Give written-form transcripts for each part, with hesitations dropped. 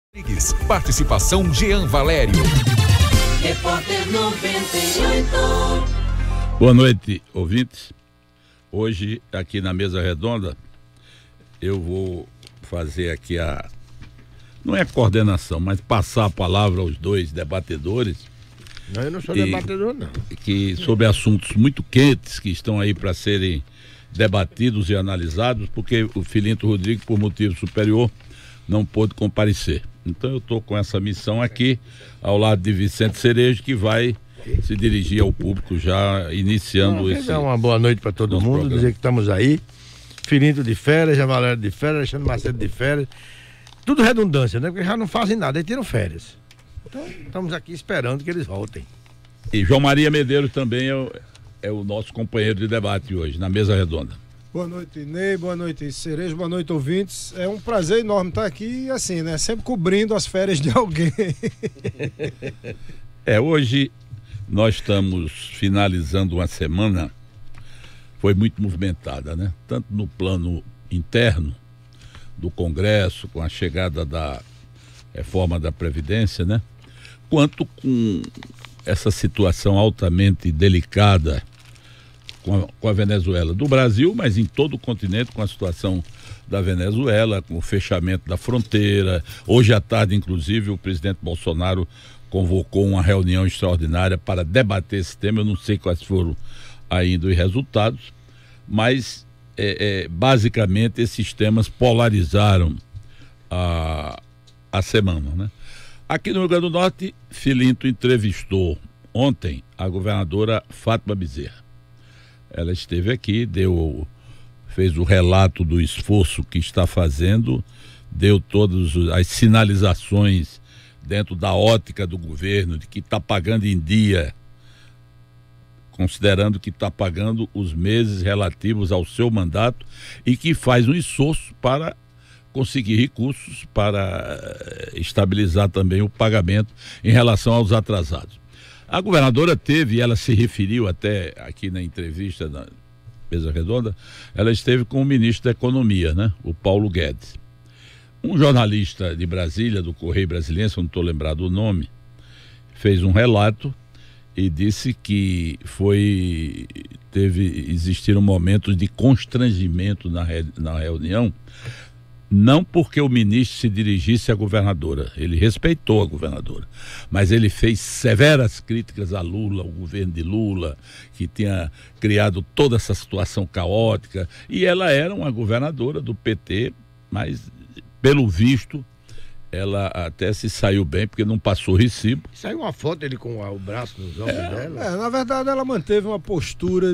Participação Jean Valério. Repórter 98. Boa noite, ouvintes. Hoje, aqui na mesa redonda, eu vou fazer aqui não é coordenação, mas passar a palavra aos dois debatedores. Não, eu não sou debatedor, não. Sobre assuntos muito quentes que estão aí para serem debatidos e analisados, porque o Filinto Rodrigues, por motivo superior, não pôde comparecer. Então eu estou com essa missão aqui, ao lado de Vicente Cerejo, que vai se dirigir ao público já iniciando esse... Uma boa noite para todo mundo, programa. Dizer que estamos aí, Filinto de férias, Jean Valério de férias, Alexandre Macedo de férias, tudo redundância, né? Porque já não fazem nada, eles tiram férias. Então estamos aqui esperando que eles voltem. E João Maria Medeiros também é o nosso companheiro de debate hoje, na mesa redonda. Boa noite, Ney, boa noite, Cerejo, boa noite, ouvintes. É um prazer enorme estar aqui, assim, né? Sempre cobrindo as férias de alguém. Hoje nós estamos finalizando uma semana, foi muito movimentada, né? Tanto no plano interno do Congresso, com a chegada da reforma da Previdência, né? Quanto com essa situação altamente delicada com a Venezuela, do Brasil, mas em todo o continente, com a situação da Venezuela, com o fechamento da fronteira. Hoje à tarde, inclusive, o presidente Bolsonaro convocou uma reunião extraordinária para debater esse tema. Eu não sei quais foram ainda os resultados, mas basicamente esses temas polarizaram a semana, né? Aqui no Rio Grande do Norte, Filinto entrevistou ontem a governadora Fátima Bezerra. Ela esteve aqui, fez o relato do esforço que está fazendo, deu todas as sinalizações dentro da ótica do governo, de que está pagando em dia, considerando que está pagando os meses relativos ao seu mandato e que faz um esforço para conseguir recursos para estabilizar também o pagamento em relação aos atrasados. A governadora ela se referiu até aqui na entrevista na mesa redonda, ela esteve com o ministro da Economia, né? O Paulo Guedes. Um jornalista de Brasília, do Correio Brasiliense, eu não estou lembrado o nome, fez um relato e disse que existiram momentos de constrangimento na reunião, não porque o ministro se dirigisse à governadora, ele respeitou a governadora, mas ele fez severas críticas a Lula, ao governo de Lula, que tinha criado toda essa situação caótica, e ela era uma governadora do PT, mas pelo visto ela até se saiu bem, porque não passou recibo. Saiu uma foto dele com o braço nos ombros dela. Na verdade ela manteve uma postura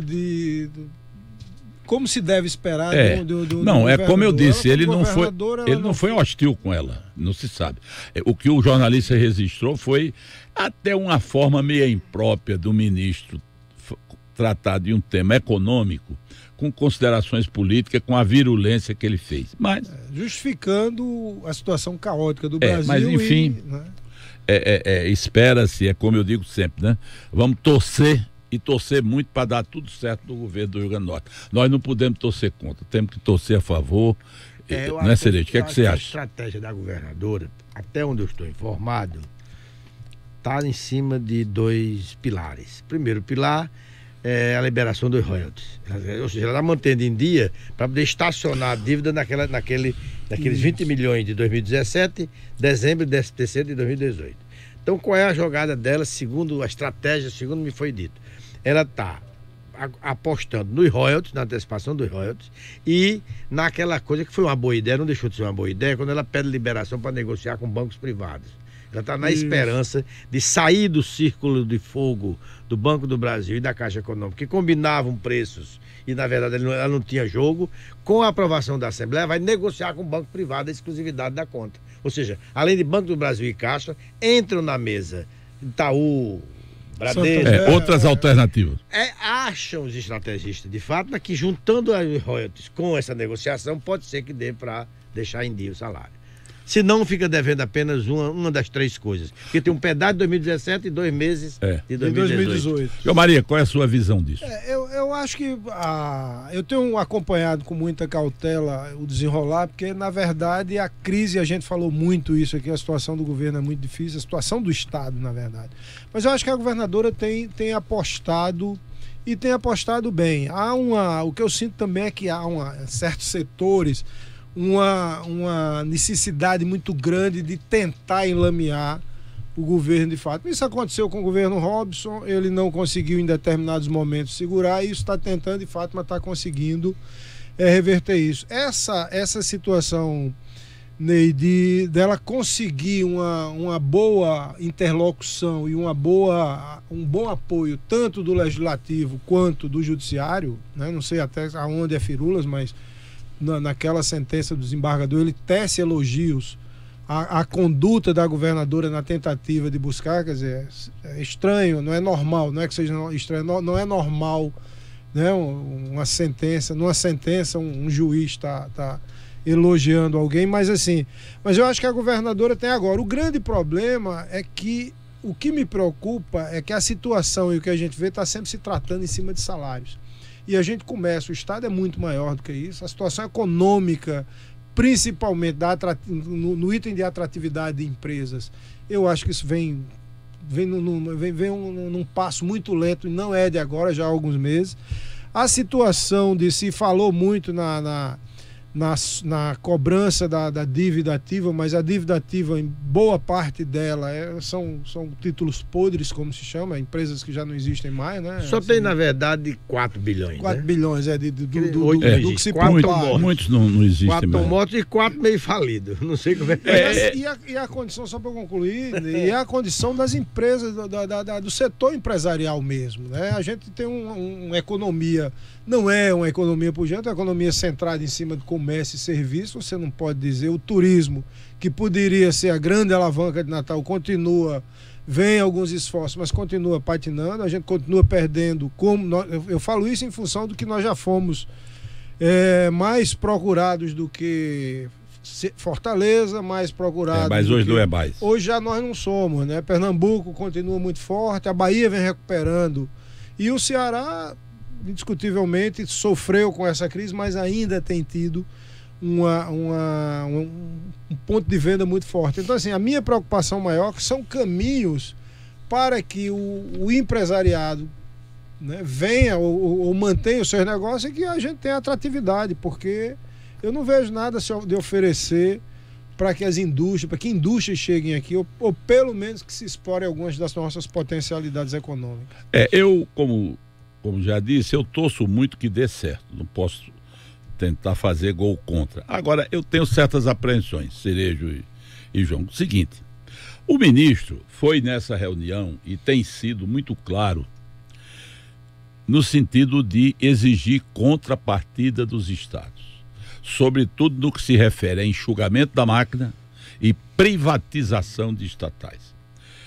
como se deve esperar não, é como eu disse, ele não foi hostil com ela, não se sabe. O que o jornalista registrou foi até uma forma meio imprópria do ministro tratar de um tema econômico com considerações políticas, com a virulência que ele fez. Mas justificando a situação caótica do Brasil. Mas enfim, espera-se, é como eu digo sempre, né? Vamos torcer muito para dar tudo certo no governo do Rio Grande do Norte. Nós não podemos torcer contra, temos que torcer a favor. Não é, Cerejo? O que é que você acha? A estratégia da governadora, até onde eu estou informado, está em cima de dois pilares. Primeiro pilar é a liberação dos royalties. Ou seja, ela está mantendo em dia para poder estacionar a dívida naqueles 20 milhões de 2017, dezembro e 13º de 2018. Então, qual é a jogada dela, segundo a estratégia, segundo me foi dito? Ela está apostando nos royalties, na antecipação dos royalties, e naquela coisa que foi uma boa ideia, não deixou de ser uma boa ideia, quando ela pede liberação para negociar com bancos privados. Ela está na esperança de sair do círculo de fogo do Banco do Brasil e da Caixa Econômica, que combinavam preços e, na verdade, ela não tinha jogo. Com a aprovação da Assembleia, vai negociar com o banco privado a exclusividade da conta. Ou seja, além de Banco do Brasil e Caixa, entram na mesa Itaú, Bradesco, outras alternativas. Acham os estrategistas, de fato, que juntando as royalties com essa negociação, pode ser que dê para deixar em dia o salário. Se não, fica devendo apenas uma das três coisas. Porque tem um pedaço de 2017 e 2 meses de 2018. João Maria, qual é a sua visão disso? Eu acho que eu tenho acompanhado com muita cautela o desenrolar, porque na verdade a crise, a gente falou muito isso aqui, a situação do governo é muito difícil, a situação do Estado, na verdade. Mas eu acho que a governadora tem apostado e tem apostado bem. O que eu sinto também é que há certos setores uma necessidade muito grande de tentar enlamear o governo de fato. Isso aconteceu com o governo Robson, ele não conseguiu em determinados momentos segurar, e isso está tentando de fato, mas está conseguindo reverter isso. Essa situação, Ney, dela conseguir uma boa interlocução e um bom apoio tanto do legislativo quanto do judiciário, né? Não sei até aonde é firulas, mas naquela sentença do desembargador ele tece elogios à conduta da governadora na tentativa de buscar, quer dizer, é estranho, não é normal, não é que seja estranho, não é normal, né? Numa sentença um juiz está elogiando alguém, mas eu acho que a governadora tem agora. O grande problema é que o que me preocupa é que a situação e o que a gente vê está sempre se tratando em cima de salários. E a gente começa, o Estado é muito maior do que isso, a situação econômica, principalmente no item de atratividade de empresas, eu acho que isso vem num passo muito lento, e não é de agora, já há alguns meses. A situação de se falou muito na cobrança da dívida ativa, mas a dívida ativa, em boa parte dela, são títulos podres, como se chama, empresas que já não existem mais, né? Só tem, na verdade, 4 bilhões. 4 bilhões, do que se pode. Muitos não existem 4 mais. mortos e 4 meio falidos. Não sei como E a condição, só para concluir, e a condição das empresas, do setor empresarial mesmo, né? A gente tem uma economia, não é uma economia pujante, é uma economia centrada em cima de comércio e serviço. Você não pode dizer, o turismo, que poderia ser a grande alavanca de Natal, vem alguns esforços, mas continua patinando, a gente continua perdendo. Eu falo isso em função do que nós já fomos mais procurados do que Fortaleza, mais procurados. Mas hoje não é mais. Hoje já nós não somos, né? Pernambuco continua muito forte, a Bahia vem recuperando, e o Ceará indiscutivelmente sofreu com essa crise, mas ainda tem tido um ponto de venda muito forte. Então, a minha preocupação maior são caminhos para que o empresariado, né, venha ou mantenha os seus negócios, e que a gente tenha atratividade, porque eu não vejo nada de oferecer para que indústrias cheguem aqui, ou pelo menos que se explorem algumas das nossas potencialidades econômicas. Eu, como já disse, eu torço muito que dê certo. Não posso tentar fazer gol contra. Agora, eu tenho certas apreensões, Cerejo e João. Seguinte, o ministro foi nessa reunião e tem sido muito claro no sentido de exigir contrapartida dos estados, sobretudo no que se refere a enxugamento da máquina e privatização de estatais.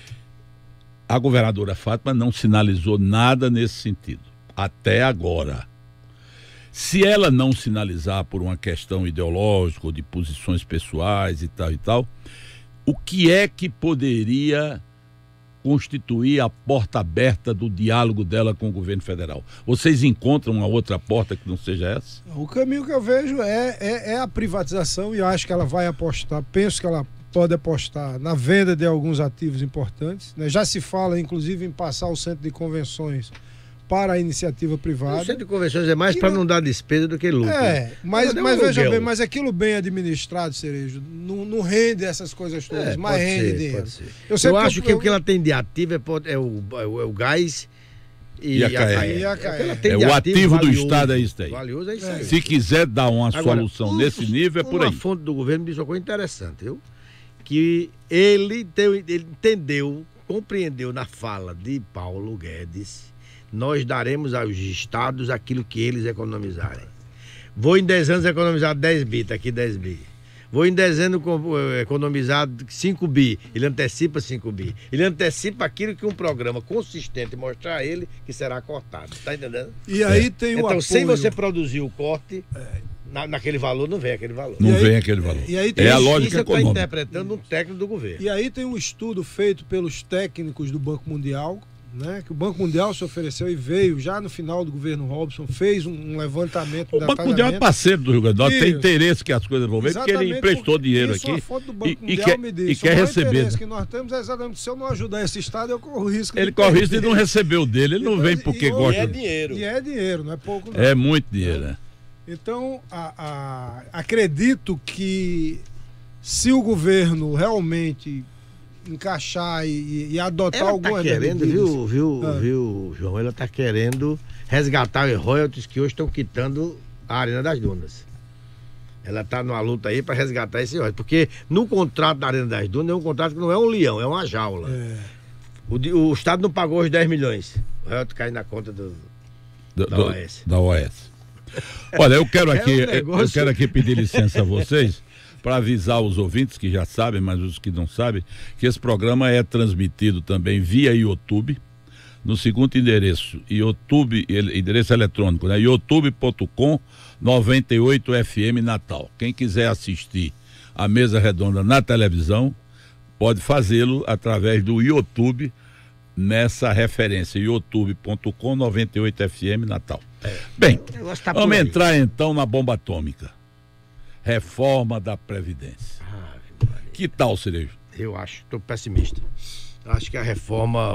A governadora Fátima não sinalizou nada nesse sentido, até agora. Se ela não sinalizar por uma questão ideológica ou de posições pessoais e tal, o que é que poderia constituir a porta aberta do diálogo dela com o governo federal? Vocês encontram uma outra porta que não seja essa? O caminho que eu vejo é a privatização, e eu acho que ela vai apostar, penso que ela pode apostar na venda de alguns ativos importantes, né? Já se fala, inclusive, em passar o centro de convenções para a iniciativa privada. O centro de convenções é mais para não dar despesa do que lucro. Mas veja bem, mas aquilo bem administrado, Cerejo, não rende essas coisas todas, mas rende dinheiro. Eu acho que o que ela tem de ativo é o gás e a CAE. O ativo do Estado é isso aí. Valioso é isso aí. Se quiser dar uma solução nesse nível, é por aí. Uma fonte do governo me disse uma coisa interessante, viu? Que ele entendeu, compreendeu na fala de Paulo Guedes: nós daremos aos estados aquilo que eles economizarem. Vou em 10 anos economizar 10 bi, tá aqui 10 bi. Vou em 10 anos economizar 5 bi, ele antecipa 5 bi. Ele antecipa aquilo que um programa consistente mostrar a ele que será cortado, tá entendendo? E aí tem o então, apoio. sem você produzir o corte, naquele valor não vem aquele valor. Não vem aquele valor. e aí É a Isso lógica está econômica. interpretando um técnico do governo. E aí tem um estudo feito pelos técnicos do Banco Mundial, né, que o Banco Mundial se ofereceu e veio já no final do governo Robson, fez um levantamento. O Banco Mundial é parceiro do Rio Grande do Norte, tem interesse que as coisas vão ver, porque ele emprestou dinheiro aqui A fonte do Banco e Mundial quer, me e diz, quer o maior receber. interesse Né? que nós temos é exatamente, se eu não ajudar esse Estado, eu corro o risco Ele corre risco de não receber o dele, ele não Então, vem porque e gosta. é dinheiro. E é dinheiro, não é pouco não. É muito dinheiro, né? Então, acredito que se o governo realmente encaixar e adotar Ela algumas está querendo, medidas, viu, João? Ela está querendo resgatar os royalties que hoje estão quitando a Arena das Dunas. Ela está numa luta aí para resgatar esse royalties. Porque no contrato da Arena das Dunas é um contrato que não é um leão, é uma jaula. O Estado não pagou os 10 milhões. O royalties cai na conta da OAS. Da OAS. Olha, eu quero aqui, negócio. eu quero aqui pedir licença a vocês para avisar os ouvintes que já sabem, mas os que não sabem, que esse programa é transmitido também via YouTube, no segundo endereço, YouTube, endereço eletrônico, né? youtube.com 98FM Natal. Quem quiser assistir a mesa redonda na televisão, pode fazê-lo através do YouTube, nessa referência, youtube.com 98FM Natal. Bem, vamos entrar então na bomba atômica. Reforma da Previdência. Que tal, Cerejo? Eu acho, estou pessimista. Acho que a reforma,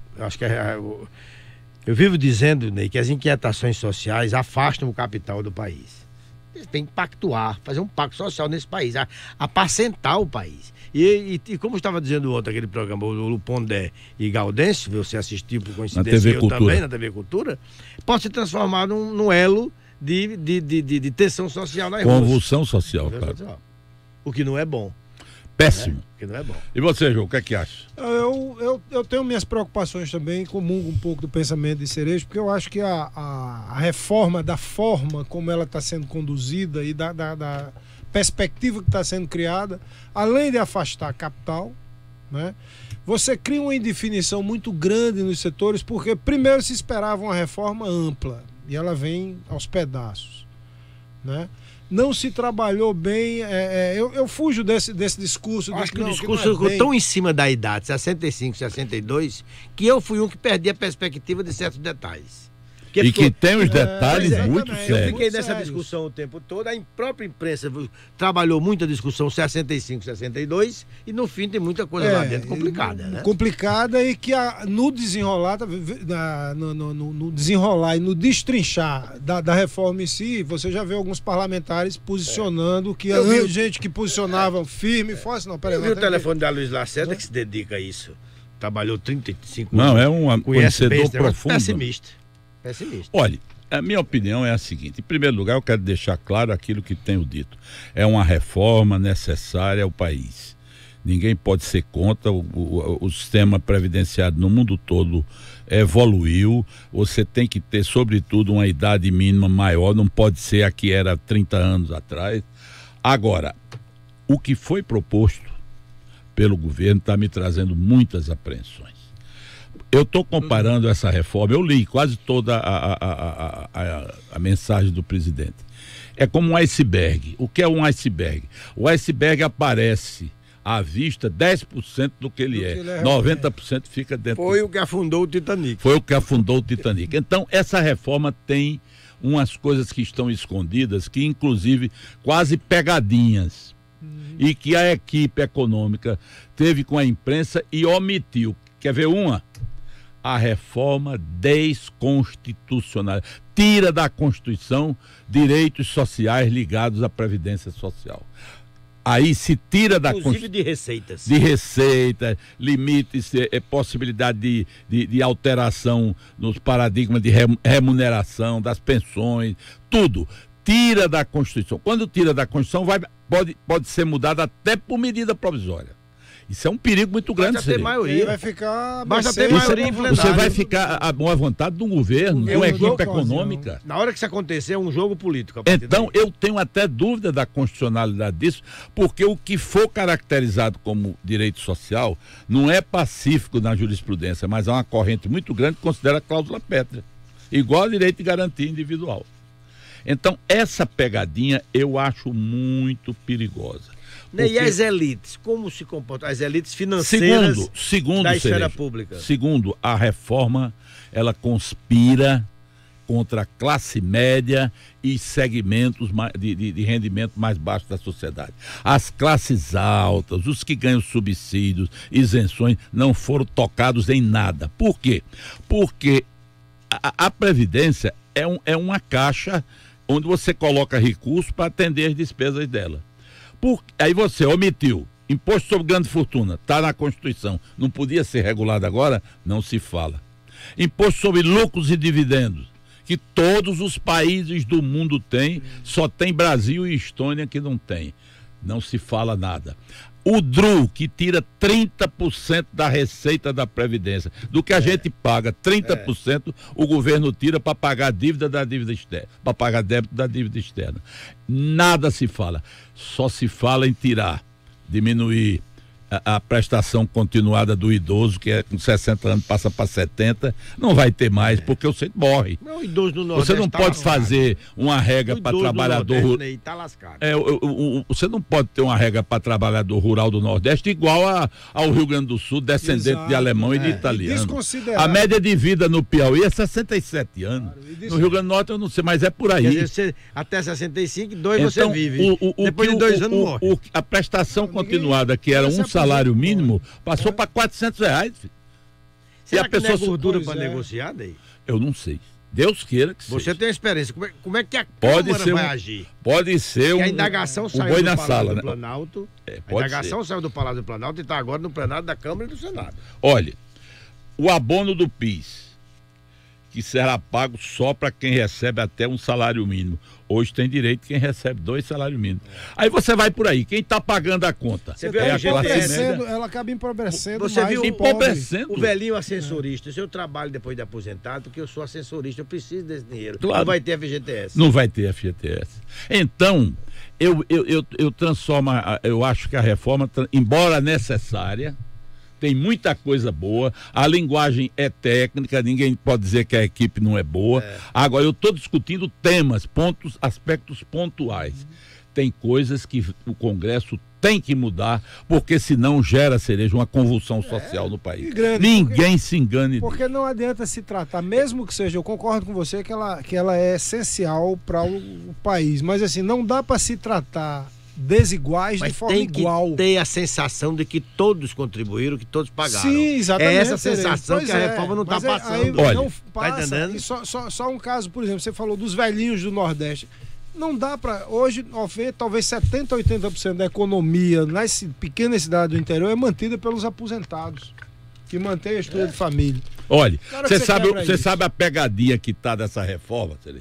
eu vivo dizendo, Ney, que as inquietações sociais afastam o capital do país. Eles têm que pactuar, fazer um pacto social nesse país, apacentar o país. E como eu estava dizendo ontem, aquele programa, o Lupondé e Gaudêncio, você assistiu por coincidência, eu também, na TV Cultura, pode se transformar num elo de tensão social na rua. Convulsão social, claro. O que não é bom. Péssimo. O que não é bom. E você, João, o que é que acha? Eu tenho minhas preocupações também, comungo um pouco do pensamento de Cerejo, porque eu acho que a reforma, da forma como ela está sendo conduzida e da perspectiva que está sendo criada, além de afastar a capital, né, você cria uma indefinição muito grande nos setores, porque primeiro se esperava uma reforma ampla, e ela vem aos pedaços, né? Não se trabalhou bem, eu fujo desse discurso. Acho que o discurso ficou tão em cima da idade, 65, 62, que eu fui um que perdi a perspectiva de certos detalhes. Que tem os detalhes muito Eu sérios. fiquei nessa discussão o tempo todo, a própria imprensa trabalhou muita discussão 65, 62, e no fim tem muita coisa lá dentro complicada, né? Complicada, e que no desenrolar, no desenrolar e no destrinchar da reforma em si, você já vê alguns parlamentares posicionando que gente que posicionava firme e forte. Não, peraí. Eu vi o telefone da Luiz Lacerda que se dedica a isso. Trabalhou 35 anos. Não, é um conhecedor profundo. Pessimista. Olha, a minha opinião é a seguinte: em primeiro lugar, eu quero deixar claro aquilo que tenho dito. É uma reforma necessária ao país. Ninguém pode ser contra. O sistema previdenciário no mundo todo evoluiu. Você tem que ter, sobretudo, uma idade mínima maior. Não pode ser a que era 30 anos atrás. Agora, o que foi proposto pelo governo está me trazendo muitas apreensões. Eu estou comparando essa reforma, eu li quase toda a mensagem do presidente. É como um iceberg. O que é um iceberg? O iceberg aparece à vista 10% do que ele é. 90% fica dentro. Foi o que afundou o Titanic. Foi o que afundou o Titanic. Então, essa reforma tem umas coisas que estão escondidas, que inclusive quase pegadinhas, e que a equipe econômica teve com a imprensa e omitiu. Quer ver uma? A reforma desconstitucional. Tira da Constituição direitos sociais ligados à Previdência Social. Aí se tira da Constituição. Inclusive de receitas. De receita, limites, possibilidade de alteração nos paradigmas de remuneração, das pensões, tudo. Tira da Constituição. Quando tira da Constituição, pode ser mudado até por medida provisória. Isso é um perigo muito grande. Basta ter maioria. Vai ficar... Basta ter maioria em plenário. Você vai ficar à boa vontade de um governo, de uma equipe econômica. Na hora que isso acontecer, é um jogo político. Então, eu tenho até dúvida da constitucionalidade disso, porque o que for caracterizado como direito social não é pacífico na jurisprudência, mas é uma corrente muito grande que considera a cláusula pétrea, igual ao direito de garantia individual. Então, essa pegadinha eu acho muito perigosa. Né, e as elites, como se comportam? As elites financeiras segundo da esfera Cerejo, pública. Segundo, a reforma, ela conspira contra a classe média e segmentos de rendimento mais baixo da sociedade. As classes altas, os que ganham subsídios, isenções, não foram tocados em nada. Por quê? Porque a Previdência é uma caixa onde você coloca recursos para atender as despesas dela. Aí você omitiu. Imposto sobre grande fortuna, está na Constituição. Não podia ser regulado agora? Não se fala. Imposto sobre lucros e dividendos, que todos os países do mundo têm, só tem Brasil e Estônia que não tem. Não se fala nada. O DRU, que tira 30% da receita da Previdência, do que a gente paga, 30% o governo tira para pagar a dívida da dívida externa, para pagar débito da dívida externa. Nada se fala. Só se fala em tirar, diminuir a prestação continuada do idoso, que é com 60 anos, passa para 70, não vai ter mais, porque você morre. Não, o idoso do Nordeste você não pode fazer uma regra para trabalhador. Tá lascado. Você não pode ter uma regra para trabalhador rural do Nordeste igual ao Rio Grande do Sul, descendente de alemão e de italiano. A média de vida no Piauí é 67 anos. No Rio Grande do Norte eu não sei, mas é por aí. Quer dizer, até 65, então, você vive. Depois de 2 anos morre. A prestação continuada, que era salário mínimo, passou para R$400. Será e a pessoa não é gordura para negociar daí? Eu não sei. Deus queira que você seja. tem experiência. Como é que a Câmara vai agir? Pode ser a indagação saiu boi do na Palácio sala, do Planalto. A indagação saiu do Palácio do Planalto e está agora no plenário da Câmara e do Senado. Olha, o abono do PIS, que será pago só para quem recebe até um salário mínimo. Hoje tem direito quem recebe 2 salários mínimos. Aí você vai por aí, quem está pagando a conta? Você vê a classe média. Ela acaba empobrecendo. Você viu empobrecendo? O velhinho ascensorista. Se eu trabalho depois de aposentado, porque eu sou ascensorista, eu preciso desse dinheiro. Claro. Não vai ter FGTS. Não vai ter FGTS. Então, eu transformo, eu acho que a reforma, embora necessária, tem muita coisa boa, a linguagem é técnica, ninguém pode dizer que a equipe não é boa. Agora, eu estou discutindo temas, pontos, aspectos pontuais. Tem coisas que o Congresso tem que mudar, porque senão gera, Cerejo, uma convulsão social no país. Ninguém se engane. Porque não adianta se tratar, mesmo que seja, eu concordo com você que ela é essencial para o país, mas assim, não dá para se tratar desiguais de forma igual. Tem que ter a sensação de que todos contribuíram, que todos pagaram. Sim, exatamente. É essa sensação que a reforma não está passando. Olha, não passa, tá entendendo? Só um caso, por exemplo, você falou dos velhinhos do Nordeste. Não dá para, hoje, talvez 70%, 80% da economia nas pequenas cidades do interior é mantida pelos aposentados, que mantém a estrutura de família. Olha, você sabe a pegadinha que está dessa reforma, Cerejo?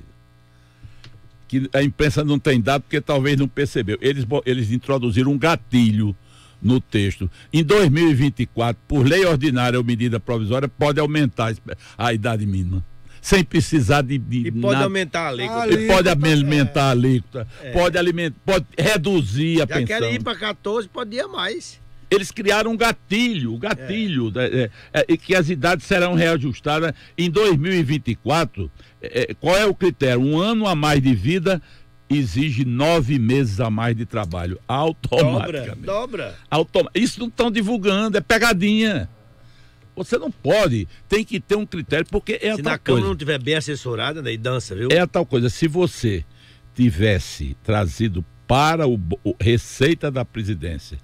Que a imprensa não tem dado porque talvez não percebeu. Eles introduziram um gatilho no texto. Em 2024, por lei ordinária ou medida provisória, pode aumentar a idade mínima. Sem precisar de e pode nada. aumentar a alíquota. E pode aumentar a alíquota. Pode reduzir a pensão. Já querem ir para 14, pode ir a mais. Eles criaram um gatilho, que as idades serão reajustadas em 2024. Qual é o critério? 1 ano a mais de vida exige 9 meses a mais de trabalho. Automaticamente. Dobra. Isso não estão divulgando, é pegadinha. Você não pode, tem que ter um critério, porque é a tal coisa. Se na Câmara não estiver bem assessorada, daí dança, viu? É a tal coisa, se você tivesse trazido para o Receita da Previdência,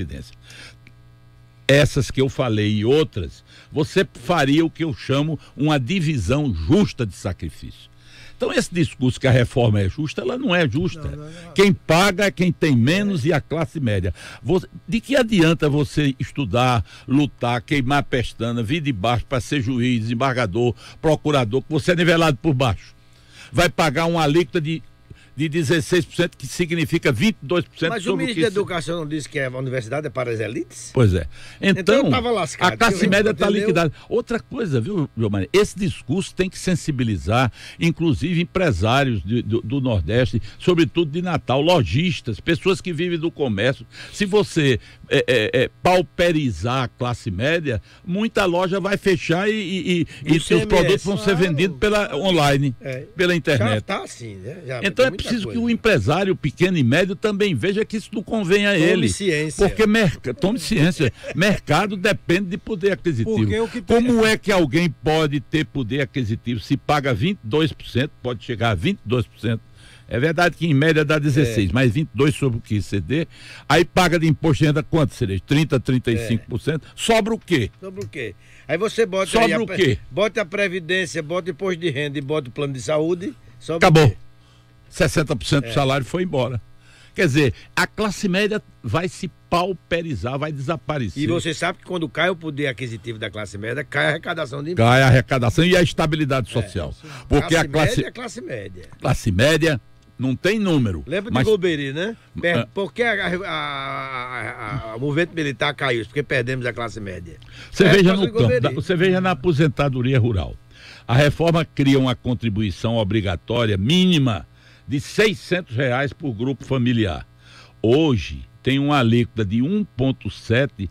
essas que eu falei e outras, você faria o que eu chamo uma divisão justa de sacrifício. Então esse discurso que a reforma é justa, ela não é justa. Não. Quem paga é quem tem menos e a classe média. De que adianta você estudar, lutar, queimar pestana, vir de baixo para ser juiz, desembargador, procurador, que você é nivelado por baixo? Vai pagar uma alíquota de de 16%, que significa 22% Mas o sobre o ministro que... da Educação não disse que a universidade é para as elites? Pois é. Então eu tava lascado, a classe porque média está entendeu? liquidada. Outra coisa, viu, Giovanni? Esse discurso tem que sensibilizar, inclusive, empresários do Nordeste, sobretudo de Natal, lojistas, pessoas que vivem do comércio. Se você pauperizar a classe média, muita loja vai fechar e seus produtos vão ser vendidos online, pela internet. Já está assim, né? Então é preciso que o empresário pequeno e médio também veja que isso não convém a ele. Ciência. Porque tome ciência. Mercado depende de poder aquisitivo. Como é que alguém pode ter poder aquisitivo se paga 22%, pode chegar a 22%? É verdade que em média dá 16%, mas 22% sobre o que exceder, aí paga de imposto de renda quanto, Cerejo? 30%, 35%. Sobra o quê? Sobre o quê? Aí você bota Sobra aí o quê? Bota a Previdência, bota o imposto de renda e bota o plano de saúde. Acabou. 60% do salário foi embora. Quer dizer, a classe média vai se pauperizar, vai desaparecer. E você sabe que quando cai o poder aquisitivo da classe média, cai a arrecadação de imposto. Cai a arrecadação e a estabilidade social. Porque a classe média. Classe média não tem número. Lembra de Golbery, né? Por que o movimento militar caiu? Porque perdemos a classe média. Você veja no campo, você veja na aposentadoria rural. A reforma cria uma contribuição obrigatória mínima de R$600 por grupo familiar. Hoje tem uma alíquota de 1,7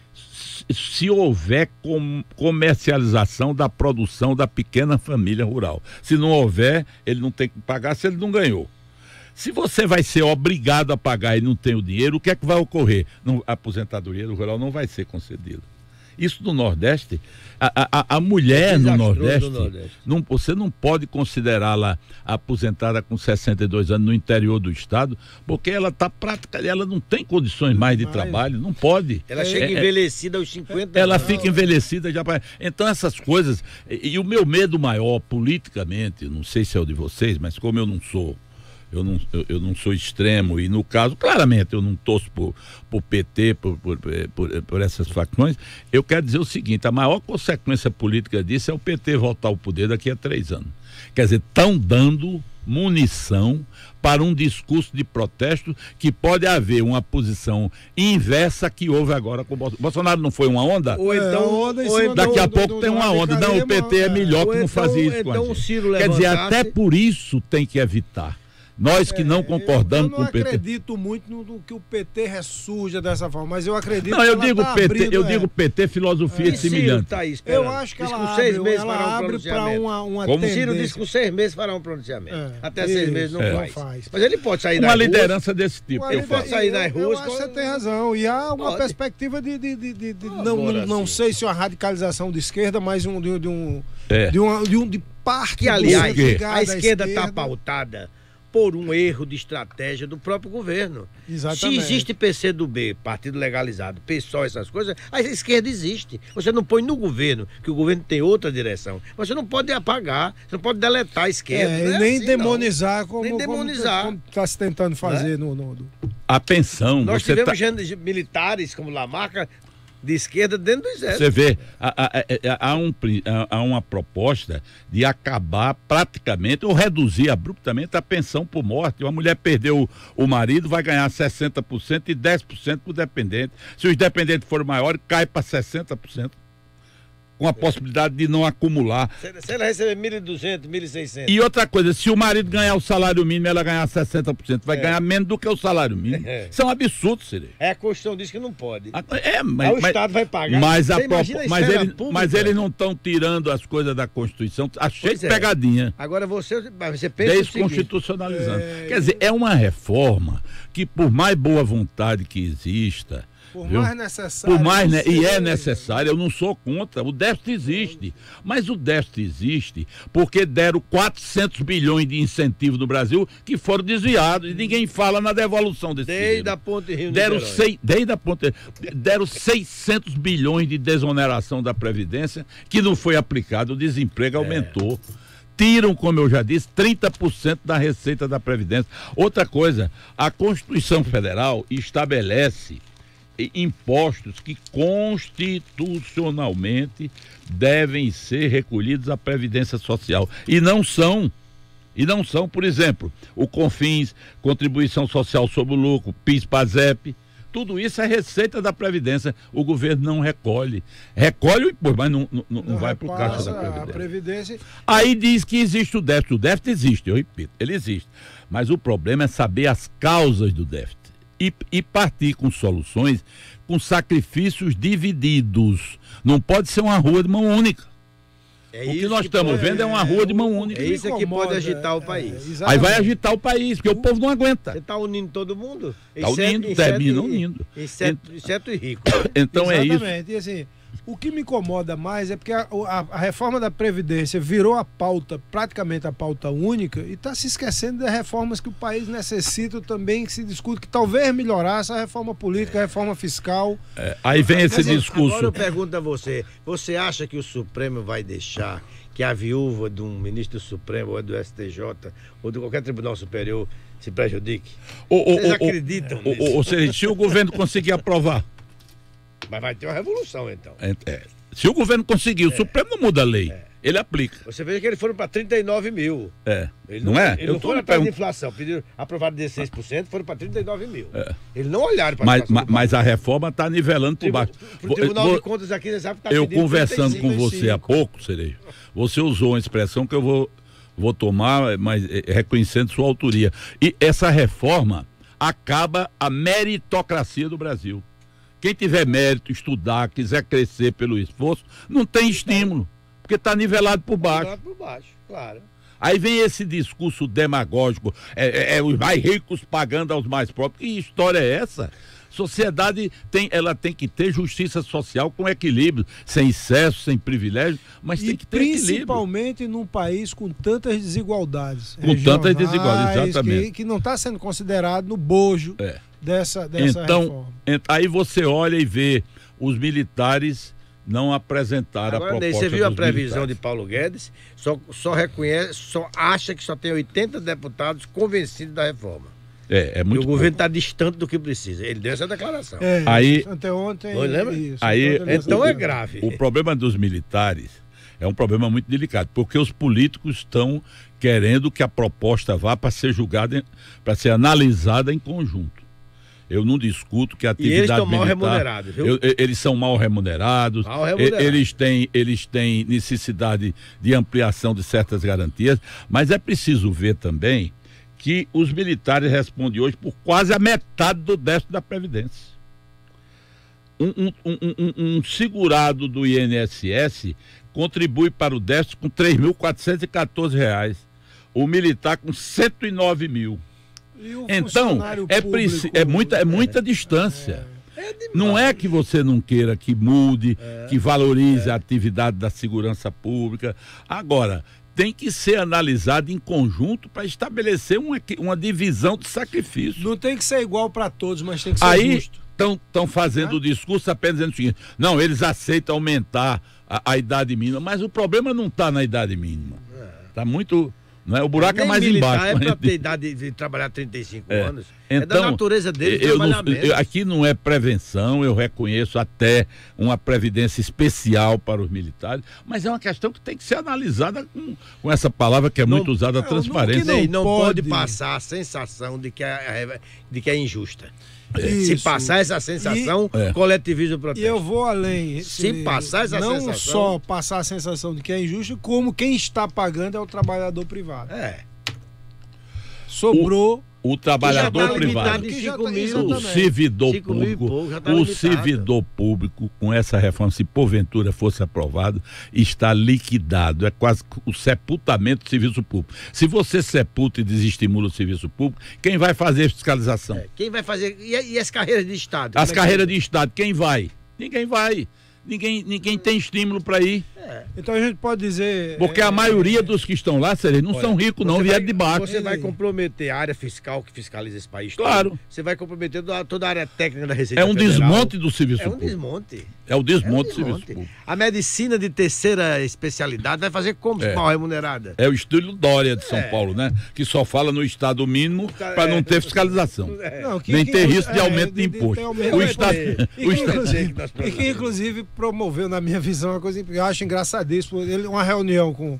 se houver comercialização da produção da pequena família rural. Se não houver, ele não tem que pagar se ele não ganhou. Se você vai ser obrigado a pagar e não tem o dinheiro, o que é que vai ocorrer? A aposentadoria rural não vai ser concedida. Isso no Nordeste, a mulher no Nordeste, você não pode considerá-la aposentada com 62 anos no interior do estado, porque ela está prática, ela não tem condições mais de trabalho, não pode. Ela chega envelhecida aos 50 anos. Ela fica envelhecida já. Então essas coisas, e o meu medo maior politicamente, não sei se é o de vocês, mas como eu não sou, eu não sou extremo e no caso, claramente, eu não torço por PT, por essas facções. Eu quero dizer o seguinte, a maior consequência política disso é o PT voltar ao poder daqui a 3 anos. Quer dizer, estão dando munição para um discurso de protesto que pode haver uma posição inversa que houve agora com o Bolsonaro. Bolsonaro não foi uma onda? Ou então, daqui a pouco tem uma onda. Não, o PT é melhor que não fazia isso com a gente. Quer dizer, até por isso tem que evitar. Nós que não concordamos com o PT. Eu não acredito muito no que o PT ressurja dessa forma, mas eu acredito que eu digo PT, eu digo PT, filosofia semelhante. Eu acho que ela abre para uma como tendência. Ciro disse que com 6 meses fará um pronunciamento. Até 6 meses não faz. Mas ele pode sair das ruas. Uma liderança desse tipo. Ele pode sair das ruas. Eu acho que você tem razão. E há uma perspectiva de não sei se uma radicalização de esquerda, mas de parte que, aliás, a esquerda está pautada por um erro de estratégia do próprio governo. Exatamente. Se existe PCdoB, partido legalizado, PSOL, essas coisas, a esquerda existe. Você não põe no governo, que o governo tem outra direção. Você não pode apagar, você não pode deletar a esquerda. Nem assim, demonizar como está se tentando fazer A pensão. Nós tivemos militares como Lamarca de esquerda dentro do exército. Você vê, há uma proposta de acabar praticamente ou reduzir abruptamente a pensão por morte. Uma mulher perdeu o marido, vai ganhar 60% e 10% para o dependente. Se os dependentes forem maiores, cai para 60%. Com a possibilidade de não acumular. Se ela receber 1.200, 1.600. E outra coisa, se o marido ganhar o salário mínimo, ela ganhar 60%, vai ganhar menos do que o salário mínimo. Isso é um absurdo, Siri. A Constituição diz que não pode. Mas o Estado vai pagar. Mas eles não estão tirando as coisas da Constituição, achei pegadinha. Agora você pensa desconstitucionalizando. Quer dizer, é uma reforma que, por mais boa vontade que exista, mais necessário. E é necessário, eu não sou contra. O déficit existe. Mas o déficit existe porque deram 400 bilhões de incentivo no Brasil que foram desviados e ninguém fala na devolução desse dinheiro. Desde a Ponte Rio deram 600 bilhões de desoneração da Previdência que não foi aplicado, o desemprego aumentou. Tiram, como eu já disse, 30% da receita da Previdência. Outra coisa, a Constituição Federal estabelece impostos que constitucionalmente devem ser recolhidos à Previdência Social. E não são. E não são, por exemplo, o CONFINS, Contribuição Social sobre o Lucro, PIS, PASEP, tudo isso é receita da Previdência. O governo não recolhe. Recolhe o imposto, mas não vai para o caixa da Previdência. Aí diz que existe o déficit. O déficit existe, eu repito, ele existe. Mas o problema é saber as causas do déficit e partir com soluções com sacrifícios divididos. Não pode ser uma rua de mão única. O que nós estamos vendo é uma rua de mão única. É isso que pode agitar o país. Aí vai agitar o país, porque o povo não aguenta. Você está unindo todo mundo? Está unindo, termina unindo. Exceto e rico. Então é isso. Exatamente. E assim, o que me incomoda mais é porque a reforma da Previdência virou a pauta, praticamente a pauta única, e está se esquecendo das reformas que o país necessita também, que se discute, que talvez melhorasse a reforma política, a reforma fiscal. Aí vem esse discurso. Agora eu pergunto a você acha que o Supremo vai deixar que a viúva de um ministro do Supremo, ou do STJ, ou de qualquer tribunal superior se prejudique? Vocês acreditam nisso? Ou seja, se o governo conseguir aprovar. Mas vai ter uma revolução, então. Se o governo conseguir, o Supremo não muda a lei. Ele aplica. Você veja que eles foram para 39 mil. Ele não é? Eles não foram atrás de inflação. Pediram, aprovaram 16%, foram para 39 mil. Eles não olharam para a inflação. Mas a reforma está nivelando por baixo. O Tribunal de Contas aqui, você sabe que está eu pedindo conversando 35. com você há pouco, Cerejo, você usou uma expressão que eu vou tomar, mas reconhecendo sua autoria. E essa reforma acaba a meritocracia do Brasil. Quem tiver mérito, estudar, quiser crescer pelo esforço, não tem estímulo, porque está nivelado por baixo. Nivelado por baixo, claro. Aí vem esse discurso demagógico, os mais ricos pagando aos mais pobres. Que história é essa? Sociedade ela tem que ter justiça social com equilíbrio, sem excesso, sem privilégio, mas tem que ter equilíbrio. Principalmente num país com tantas desigualdades. Com tantas desigualdades, exatamente. Que não está sendo considerado no bojo dessa reforma. Aí você olha e vê, os militares não apresentaram a proposta. Você viu a previsão de Paulo Guedes? Só reconhece, só acha que só tem 80 deputados convencidos da reforma. É muito e o governo está distante do que precisa. Ele deu essa declaração. Anteontem. Lembra? Então é grave. O problema dos militares é um problema muito delicado, porque os políticos estão querendo que a proposta vá para ser julgada, para ser analisada em conjunto. Eu não discuto que a atividade eles estão militar... mal remunerados, viu? Eles são mal remunerados. Eles têm necessidade de ampliação de certas garantias, mas é preciso ver também que os militares respondem hoje por quase a metade do déficit da Previdência. Um segurado do INSS contribui para o déficit com R$ 3.414. O militar com 109 mil. Então, é muita distância. Não é que você não queira que mude, que valorize a atividade da segurança pública. Agora, tem que ser analisado em conjunto para estabelecer uma divisão de sacrifício. Não tem que ser igual para todos, mas tem que ser justo. Estão fazendo o discurso apenas dizendo o seguinte: não, eles aceitam aumentar a idade mínima, mas o problema não está na idade mínima. Está muito... Não é? O buraco é mais embaixo. É para ter idade de trabalhar 35 anos. Então, é da natureza dele trabalhar menos. Aqui não é prevenção, eu reconheço até uma previdência especial para os militares, mas é uma questão que tem que ser analisada com essa palavra que é muito usada, transparência. Não pode passar a sensação de que é injusta. Se passar essa sensação, coletiviza o protesto. E eu vou além. Se passar essa sensação... Não só passar a sensação de que é injusto, como quem está pagando é o trabalhador privado. Sobrou... O trabalhador privado, o servidor público, com essa reforma, se porventura fosse aprovado, está liquidado. É quase o sepultamento do serviço público. Se você sepulta e desestimula o serviço público, quem vai fazer fiscalização? Quem vai fazer? E as carreiras de Estado? As carreiras de Estado, quem vai? Ninguém vai. Ninguém tem estímulo para ir. Então a gente pode dizer... Porque a maioria dos que estão lá, não são ricos, não, vieram de baixo. Você vai comprometer a área fiscal que fiscaliza esse país todo. Claro. Você vai comprometer toda a área técnica da Receita Federal. Desmonte do serviço público. É um desmonte do serviço público. A medicina de terceira especialidade vai fazer como mal remunerada? É o estilo Dória de São Paulo, né? Que só fala no estado mínimo para não ter fiscalização. Nem ter risco de aumento de imposto. O Estado... E que, inclusive, promoveu, na minha visão, uma coisa que eu acho engraçadíssimo. Uma reunião com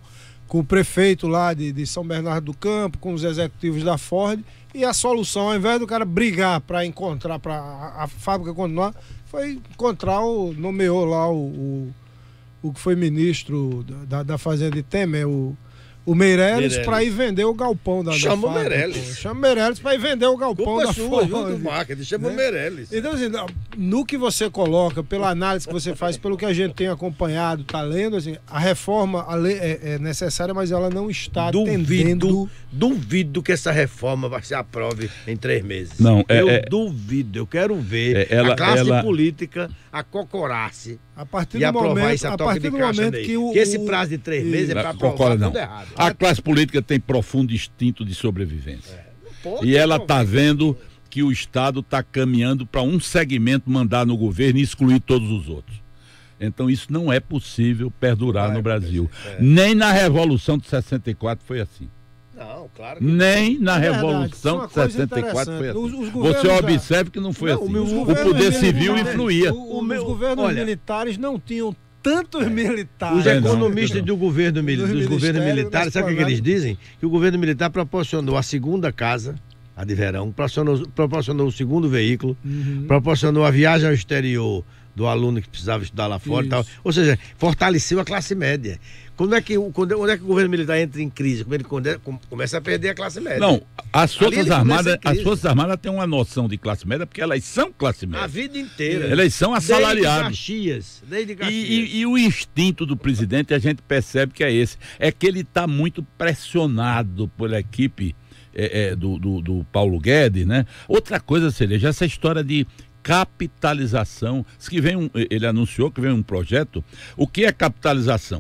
com o prefeito lá de São Bernardo do Campo, com os executivos da Ford, e a solução, ao invés do cara brigar para encontrar, para a fábrica continuar, foi encontrar, nomeou lá o que foi ministro da Fazenda de Temer, o Meirelles, para ir vender o galpão da Chama o fábrica. Meirelles. Chama o Meirelles para ir vender o galpão da Ford. Do marketing, chama o Meirelles. Então, assim, no que você coloca, pela análise que você faz, pelo que a gente tem acompanhado, está lendo, assim, a reforma a lei é necessária, mas ela não está atendendo. Duvido que essa reforma vai se aprove em 3 meses. Não, duvido. Eu quero ver ela, a classe política acocorar-se a partir e do aprovar momento, isso a a toque partir de do caixa momento daí. que esse prazo de 3 meses é para aprovar tudo errado. A classe política tem profundo instinto de sobrevivência. E ela está vendo que o Estado está caminhando para um segmento mandar no governo e excluir todos os outros. Então isso não é possível perdurar no Brasil. Nem na Revolução de 64 foi assim. Não, claro que nem na verdade, Revolução de 64 foi assim. Governos Você observe que não foi assim. O governos poder civil militares, influía. Os governos militares não tinham tantos militares. Os economistas dos governos militares, sabe o que eles dizem? Que o governo militar proporcionou a segunda casa, a de verão, proporcionou o segundo veículo, proporcionou a viagem ao exterior do aluno que precisava estudar lá fora e tal. Ou seja, fortaleceu a classe média. Onde é que o governo militar entra em crise? Quando ele começa a perder a classe média. Não, as Forças Armadas têm uma noção de classe média porque elas são classe média. A vida inteira. Elas são assalariadas. Desde Caxias. E o instinto do presidente, a gente percebe que é esse. É que ele está muito pressionado pela equipe do Paulo Guedes, né? Outra coisa, Cereja, essa história de capitalização. Ele anunciou que vem um projeto. O que é capitalização?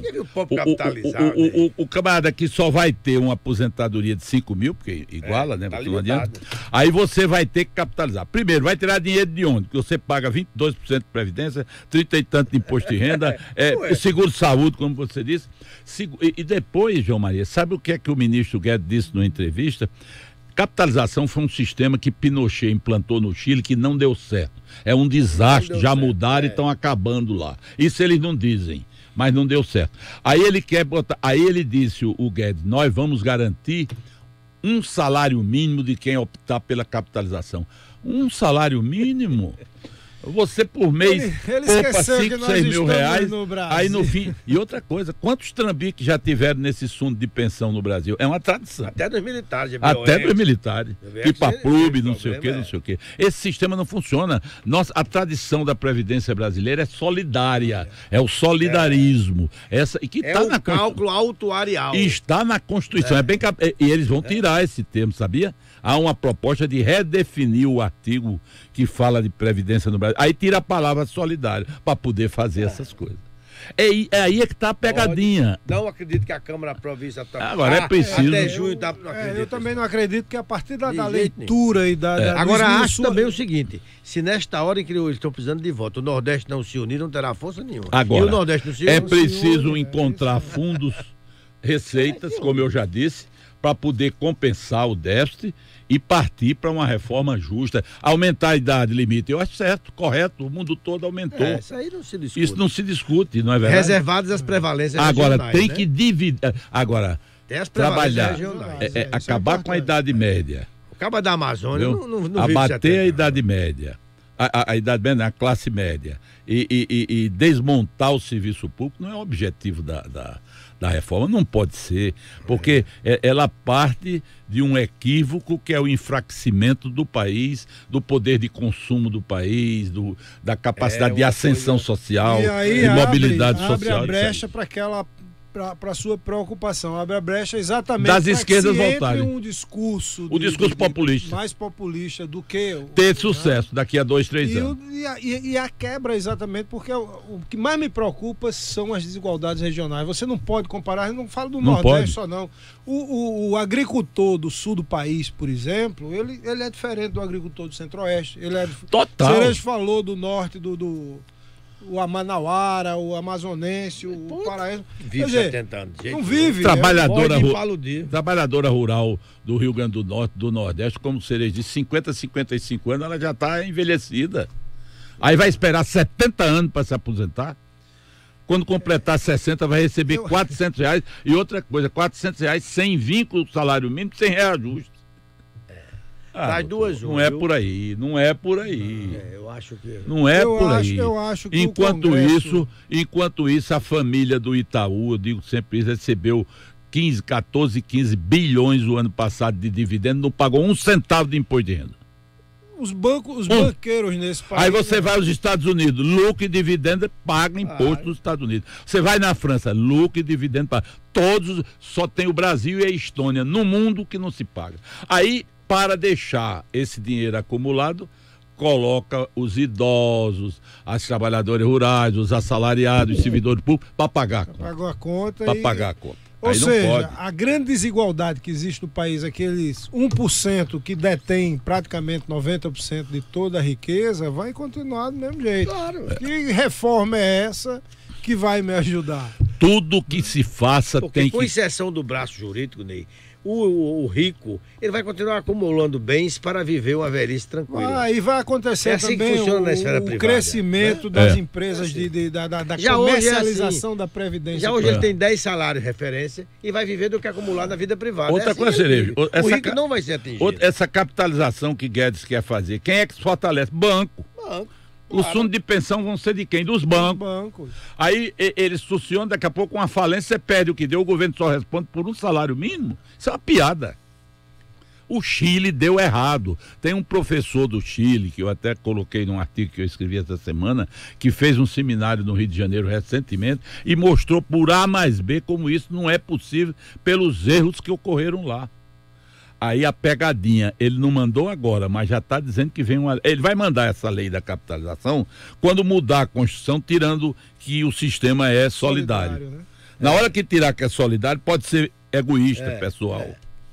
O camarada que só vai ter uma aposentadoria de 5 mil, porque iguala, né? Tá não adianta. Aí você vai ter que capitalizar. Primeiro, vai tirar dinheiro de onde? Porque você paga 22% de previdência, 30 e tanto de imposto de renda, seguro-saúde, como você disse. E depois, João Maria, sabe o que é que o ministro Guedes disse numa entrevista? Capitalização foi um sistema que Pinochet implantou no Chile que não deu certo. É um desastre, já mudaram e estão acabando lá. Isso eles não dizem, mas não deu certo. Aí ele quer botar, aí ele disse, o Guedes, nós vamos garantir um salário mínimo de quem optar pela capitalização. Um salário mínimo? Você por mês poupa 5, 6 mil reais, aí no fim... E outra coisa, quantos trambiques já tiveram nesse fundo de pensão no Brasil? É uma tradição. Até dos militares. Até dos militares. Ipaplube, não sei o quê, não sei o quê. Esse sistema não funciona. A tradição da Previdência brasileira é solidária. É o solidarismo. E que tá na cálculo autuarial. Está na Constituição. E eles vão tirar esse termo, sabia? Há uma proposta de redefinir o artigo que fala de Previdência no Brasil. Aí tira a palavra solidário para poder fazer essas coisas. É aí que está a pegadinha. Não acredito que a Câmara aprove isso. Agora é preciso. Até junho não acredito. Eu também não acredito que a partir da leitura e da... Agora acho também o seguinte, se nesta hora em que eles estão precisando de voto, o Nordeste não se unir, não terá força nenhuma. Agora, e o Nordeste não se unir, preciso encontrar fundos, receitas, como eu já disse, para poder compensar o déficit e partir para uma reforma justa, aumentar a idade limite. Eu acho certo, correto, o mundo todo aumentou. Isso aí não se discute. Isso não se discute, não é verdade? Reservadas as prevalências agora, regionais, tem que dividir. Agora, tem as trabalhar, regionais. acabar com a idade média. Acaba da Amazônia, não abater a idade média. A idade média, a classe média. E desmontar o serviço público não é o objetivo da reforma, não pode ser, porque ela parte de um equívoco que é o enfraquecimento do país, do poder de consumo do país, da capacidade de ascensão social, de mobilidade social. Abre a brecha para aquela... para a sua preocupação, abre a brecha exatamente das esquerdas voltarem. Um discurso populista, mais populista do que ter sucesso daqui a 2, 3 anos. E a quebra exatamente porque o que mais me preocupa são as desigualdades regionais. Você não pode comparar, eu não falo do Nordeste só não. O agricultor do sul do país, por exemplo, ele é diferente do agricultor do Centro-Oeste. Total. Cerejo falou do norte o Amanauara, o amazonense, o paraense. Vive 70 anos. Não vive. Trabalhadora rural do Rio Grande do Norte, do Nordeste, como seria de 50 a 55 anos, ela já está envelhecida. Aí vai esperar 70 anos para se aposentar. Quando completar 60 vai receber R$ 400. E outra coisa, R$ 400 sem vínculo do salário mínimo, sem reajuste. Das duas, não é por aí, não é por aí. Eu acho que... Não é por aí. Eu acho que enquanto isso, a família do Itaú, eu digo sempre isso, recebeu 15 bilhões o ano passado de dividendo, não pagou um centavo de imposto de renda. Os banqueiros nesse país... Aí você vai aos Estados Unidos, lucro e dividendo paga imposto nos Estados Unidos. Você vai na França, lucro e dividendo paga. Todos, só tem o Brasil e a Estônia no mundo que não se paga. Aí, para deixar esse dinheiro acumulado, coloca os idosos, as trabalhadoras rurais, os assalariados, os servidores públicos, para pagar a conta. Pagou a conta. Para pagar a conta. Ou aí seja, não pode. A grande desigualdade que existe no país, aqueles 1% que detém praticamente 90% de toda a riqueza, vai continuar do mesmo jeito. Claro. Que reforma é essa que vai me ajudar? Tudo que se faça Porque tem com que... exceção do braço jurídico, Ney, o rico, ele vai continuar acumulando bens para viver uma velhice tranquila. E vai acontecer É assim que também funciona na esfera o privada, crescimento né? das empresas, da Já hoje é comercialização assim. da Previdência. Já hoje ele tem 10 salários de referência e vai viver do que acumular na vida privada. Outra coisa, ele Cerejo, vive. essa O rico não vai ser atingido. Essa capitalização que Guedes quer fazer, quem é que fortalece? Banco. Os fundos de pensão vão ser de quem? Dos bancos. Aí eles funcionam, daqui a pouco uma falência, você perde o que deu, o governo só responde por um salário mínimo. Isso é uma piada. O Chile deu errado. Tem um professor do Chile, que eu até coloquei num artigo que eu escrevi essa semana, que fez um seminário no Rio de Janeiro recentemente e mostrou por A mais B como isso não é possível pelos erros que ocorreram lá. Aí a pegadinha, ele não mandou agora, mas já está dizendo que vem uma... Ele vai mandar essa lei da capitalização quando mudar a Constituição, tirando que o sistema é solidário. Né? Na hora que tirar que é solidário, pode ser egoísta, pessoal.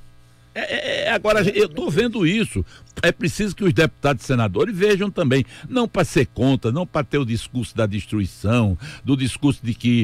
Agora, eu estou vendo isso. É preciso que os deputados e senadores vejam também, não para ser contra, não para ter o discurso da destruição, do discurso de que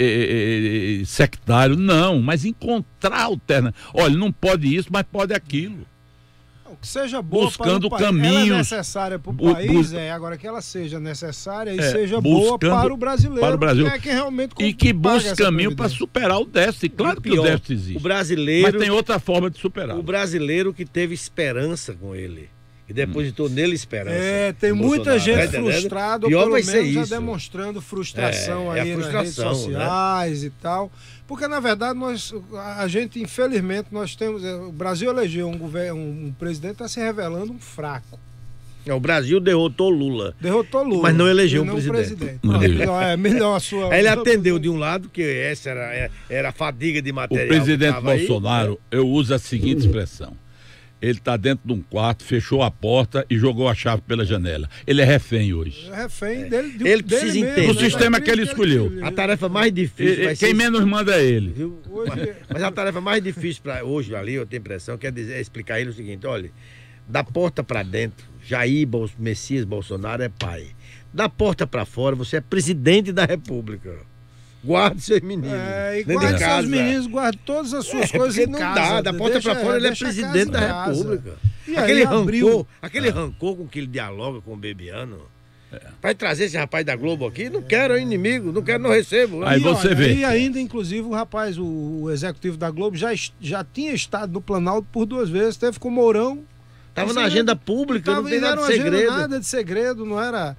sectário, não, mas encontrar alternativa. Olha, não pode isso, mas pode aquilo. Que seja boa buscando para o país. caminhos. Ela é necessária para o país, agora que ela seja necessária e seja boa para o brasileiro. Para o Brasil. Que realmente e que busque caminho para superar o déficit. Claro que o déficit existe. O brasileiro, mas tem outra forma de superar. O brasileiro que teve esperança com ele. E depositou nele esperança. Tem muita gente tá frustrada, ou pelo menos já demonstrando frustração aí nas redes sociais, né? E tal. Porque, na verdade, a gente, infelizmente, nós temos... O Brasil elegeu um presidente que está se revelando um fraco. O Brasil derrotou Lula. Mas não elegeu um presidente. Melhor a sua... Ele atendeu de um lado, que essa era a fadiga de material. O presidente Bolsonaro, eu uso a seguinte expressão. Ele está dentro de um quarto, fechou a porta e jogou a chave pela janela. Ele é refém hoje. É refém dele. Ele precisa entender. O sistema que ele escolheu. A tarefa mais difícil vai ser... Quem menos manda é ele. Mas a tarefa mais difícil para hoje ali, eu tenho a impressão, é explicar a ele o seguinte, olha, da porta para dentro, Jair Messias Bolsonaro é pai. Da porta para fora, você é presidente da República. Guarde seus meninos. E guarde seus meninos, guarde todas as suas coisas em casa. Não dá, da porta para fora ele é presidente da República. E aquele rancor com que ele dialoga com o Bebiano. Vai trazer esse rapaz da Globo aqui? Não quero, é inimigo, não recebo. Aí você vê. E ainda, inclusive, o rapaz, o executivo da Globo, já tinha estado no Planalto por 2 vezes, teve com o Mourão. Estava na agenda pública, não tem nada de segredo. Nada de segredo, não era...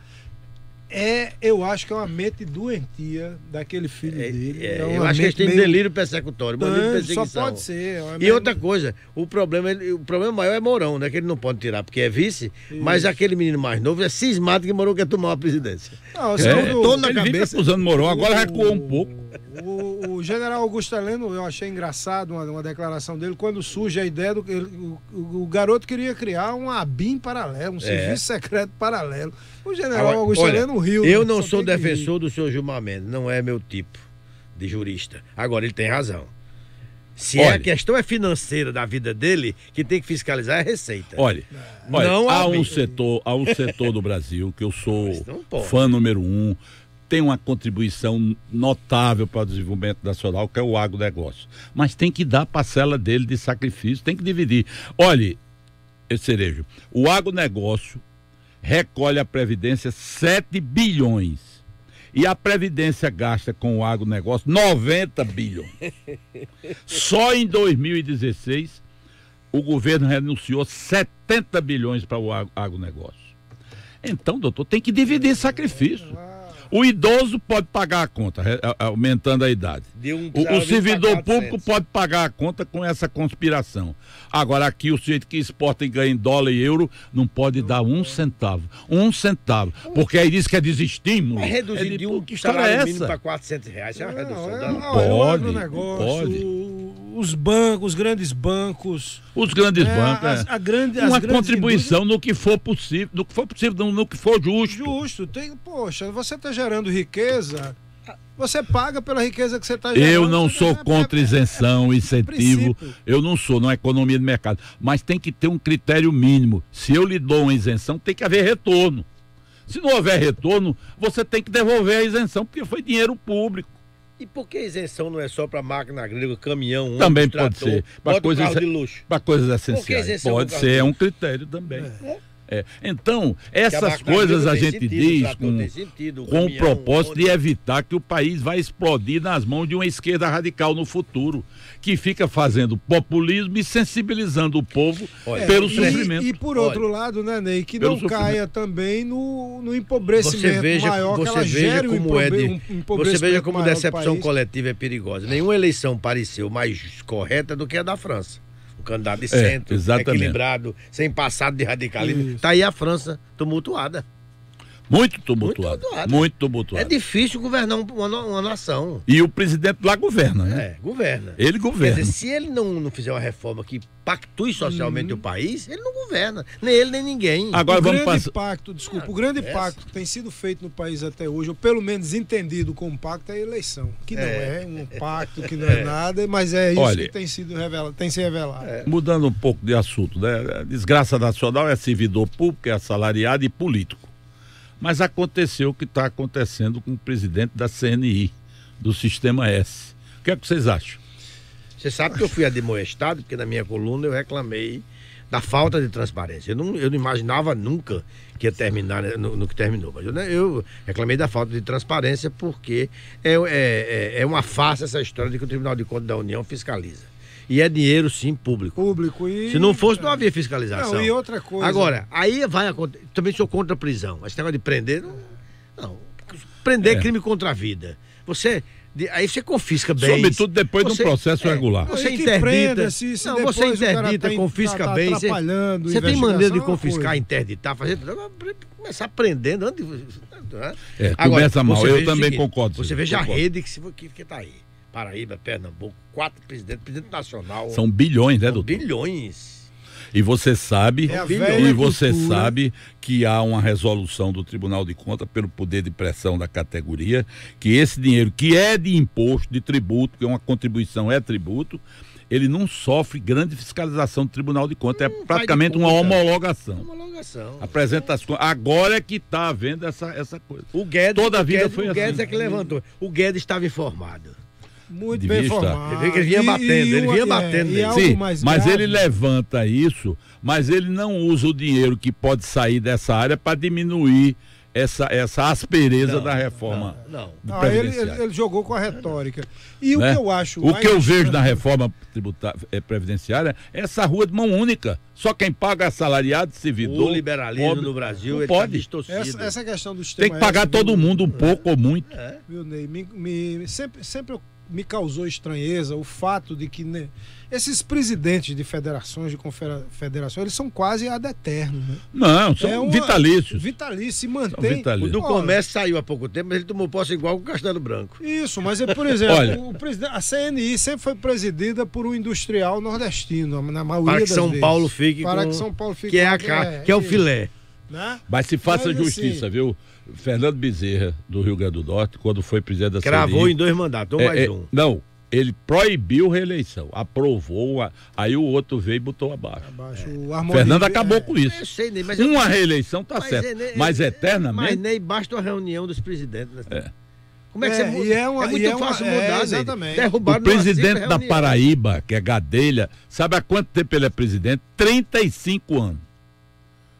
eu acho que é uma mente doentia daquele filho dele. Eu acho que eles têm delírio persecutório, bandido de perseguição. Só pode ser. E outra coisa, o problema maior é Mourão, né? Que ele não pode tirar, porque é vice, mas aquele menino mais novo é cismado que Mourão quer tomar a presidência. Tô na cabeça usando Mourão, agora recuou um pouco. O general Augusto Heleno, eu achei engraçado uma declaração dele, quando surge a ideia o garoto queria criar um ABIN paralelo, um serviço secreto paralelo. O general Augusto Heleno riu. Eu não sou defensor do senhor Gilmar Mendes, não é meu tipo de jurista. Agora, ele tem razão. Se a questão é financeira da vida dele, quem tem que fiscalizar é a Receita. Olha, há um setor do Brasil que eu sou fã número 1, tem uma contribuição notável para o desenvolvimento nacional, que é o agronegócio. Mas tem que dar a parcela dele de sacrifício, tem que dividir. Olha, Cerejo, o agronegócio recolhe a Previdência 7 bilhões. E a Previdência gasta com o agronegócio 90 bilhões. Só em 2016, o governo renunciou 70 bilhões para o agronegócio. Então, doutor, tem que dividir sacrifício. O idoso pode pagar a conta, aumentando a idade. O servidor público pode pagar a conta com essa conspiração. Agora, aqui, o sujeito que exporta e ganha em dólar e euro não pode dar um centavo. Um centavo. Porque aí diz que é desestímulo. É reduzir de um salário mínimo para R$400. Isso é uma redução. Pode. Os bancos, os grandes bancos. Os grandes bancos. Uma contribuição no que for possível, no que for justo. Justo. Poxa, você está gerando riqueza, você paga pela riqueza que você está gerando. Eu não sou contra isenção, incentivo. Eu não sou, não é economia de mercado. Mas tem que ter um critério mínimo. Se eu lhe dou uma isenção, tem que haver retorno. Se não houver retorno, você tem que devolver a isenção, porque foi dinheiro público. E por que a isenção não é só para máquina agrícola, caminhão, também pode ser. Para coisas carro de luxo. Para coisas essenciais. Pode ser, é um critério também. Então, essas coisas a gente diz com o propósito de evitar que o país vai explodir nas mãos de uma esquerda radical no futuro, que fica fazendo populismo e sensibilizando o povo pelo sofrimento. E por outro lado, né, Ney, que não caia também no empobrecimento maior, que ela gere um empobrecimento. Você veja como a decepção coletiva é perigosa. Nenhuma eleição pareceu mais correta do que a da França. Candidato de centro, equilibrado, sem passado de radicalismo. Está aí a França tumultuada. Muito tumultuada. Muito tumultuada. É difícil governar uma nação. E o presidente lá governa, né? Governa. Ele governa. Quer dizer, se ele não fizer uma reforma que pactue socialmente o país, ele não governa. Nem ele, nem ninguém. Agora o grande pacto que tem sido feito no país até hoje, ou pelo menos entendido como pacto, é a eleição. Que não é um pacto, que não é nada, mas é isso que tem sido revelado, tem se revelado. Mudando um pouco de assunto, né? A desgraça nacional é servidor público, é assalariado e político. Mas aconteceu o que está acontecendo com o presidente da CNI, do Sistema S. O que é que vocês acham? Você sabe que eu fui admoestado, porque na minha coluna eu reclamei da falta de transparência. Eu não imaginava nunca que ia terminar no que terminou. Mas eu reclamei da falta de transparência porque é uma farsa essa história de que o Tribunal de Contas da União fiscaliza. E é dinheiro, sim, público. Se não fosse, não havia fiscalização. Não, e outra coisa. Agora, aí vai acontecer. Também sou contra a prisão. Esse negócio de prender. Não. Prender é crime contra a vida. Aí você confisca bens. Sobretudo depois de um processo regular. Você interdita. Você interdita, confisca bens. Você tem maneira de confiscar, interditar, fazer. Começar prendendo. Começa mal. Eu também concordo. Você veja a rede que está aí. Paraíba, Pernambuco, 4 presidente nacional. São bilhões, né, doutor? Bilhões. E você sabe, sabe que há uma resolução do Tribunal de Contas pelo poder de pressão da categoria, que esse dinheiro que é de imposto, de tributo, que é uma contribuição, é tributo, ele não sofre grande fiscalização do Tribunal de Contas, é praticamente uma homologação. Apresenta as contas. Agora é que está havendo essa coisa. O Guedes, toda a vida foi assim. O Guedes é que levantou. O Guedes estava informado. Muito bem formado. Ele vinha batendo. Sim, mas ele levanta isso, mas ele não usa o dinheiro que pode sair dessa área para diminuir essa aspereza da reforma. Ele jogou com a retórica. E o que eu acho. O que eu vejo na reforma previdenciária é essa rua de mão única. Só quem paga é assalariado, servidor. O liberalismo no Brasil não pode. Essa questão do sistema. Tem que pagar todo mundo um pouco ou muito. Viu, Ney? Sempre me causou estranheza o fato de que esses presidentes de federações, de confederações, eles são quase ad eterno, né? Não, são vitalícios. Vitalício, se mantém. O do comércio saiu há pouco tempo, mas ele tomou posse igual com o Castelo Branco. Isso, mas por exemplo, a CNI sempre foi presidida por um industrial nordestino, na maioria das vezes. Para que São Paulo fique que é o filé. Né? Mas se faça justiça, viu? Fernando Bezerra, do Rio Grande do Norte, quando foi presidente da CNI... Cravou em 2 mandatos, mais um. Não, ele proibiu reeleição, aprovou, aí o outro veio e botou abaixo. Fernando acabou com isso. Eu sei, Ney, uma reeleição tá certo, mas eternamente... Mas nem basta a reunião dos presidentes. Né? Como é que você muda? É muito fácil mudar, exatamente. O presidente da Paraíba, que é Gadelha, sabe há quanto tempo ele é presidente? 35 anos.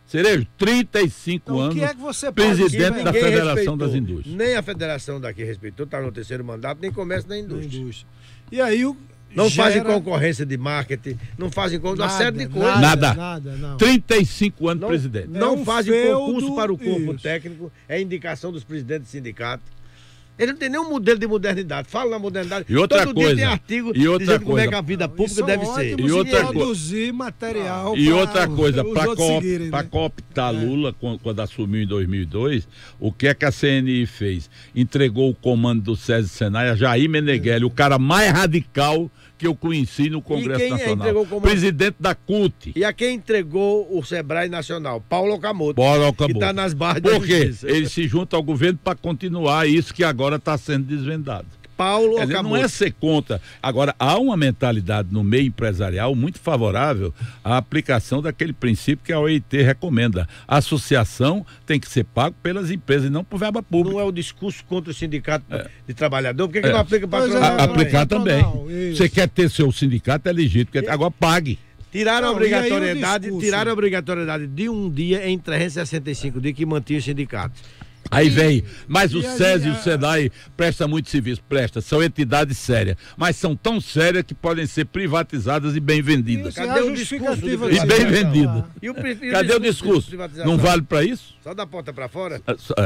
Cerejo, 35 Então, o anos, que é que você pode presidente dizer? da Ninguém Federação respeitou. das Indústrias. Nem a federação daqui respeitou, está no terceiro mandato, nem comércio nem Da indústria. indústria. E aí Não fazem gera concorrência de marketing, não fazem uma nada, série de coisas. Nada. não. 35 anos Não, presidente. não É um fazem feudo, concurso para o corpo isso. técnico, é indicação dos presidentes de sindicato. Ele não tem nenhum modelo de modernidade. Fala na modernidade. E outra Todo coisa, dia tem artigo e outra dizendo como é coisa. que a vida pública Isso é deve ser. ótimo E se outra produzir material E pra outra coisa, os para outros seguirem, né? cooptar Lula, quando assumiu em 2002, o que é que a CNI fez? Entregou o comando do SESI Senai a Jair Meneghelli, o cara mais radical que eu conheci no Congresso quem Nacional. entregou o comando? Presidente da CUT. E a quem entregou o Sebrae Nacional? Paulo Okamoto. Bora, Que acabou. está nas barras da Por quê? justiça. Ele se junta ao governo para continuar isso que agora está sendo desvendado. Paulo Quer dizer, não é Okamoto. ser contra. Agora, há uma mentalidade no meio empresarial muito favorável à aplicação daquele princípio que a OIT recomenda. A associação tem que ser pago pelas empresas e não por verba pública. Não é o discurso contra o sindicato de trabalhador? Por que não aplica para Pois é, patronal? Aplicar também. patronal, isso. Você quer ter seu sindicato, é legítimo. Agora pague. Tiraram a Não, e aí o obrigatoriedade, discurso? tiraram a obrigatoriedade de um dia em 365 dias que mantinha os sindicatos. Aí vem, mas o e aí, SESI e o SENAI prestam muito serviço, são entidades sérias, mas são tão sérias que podem ser privatizadas e bem vendidas. Isso, Cadê é a o discurso de justificativa E da bem privatização. vendida. E o Cadê o de discurso? privatização? Não vale para isso? Só da porta para fora?